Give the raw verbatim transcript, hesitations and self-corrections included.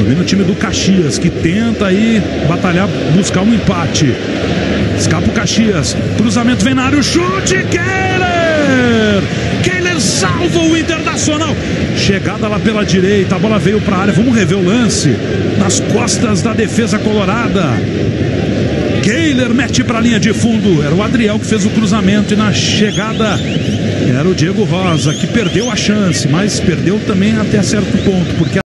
Domina o time do Caxias, que tenta aí batalhar, buscar um empate. Escapa o Caxias. Cruzamento vem na área, o chute. Kehler! Kehler salva o Internacional. Chegada lá pela direita, a bola veio para a área. Vamos rever o lance. Nas costas da defesa colorada. Kehler mete para a linha de fundo. Era o Adriel que fez o cruzamento e na chegada era o Diego Rosa, que perdeu a chance, mas perdeu também até certo ponto, porque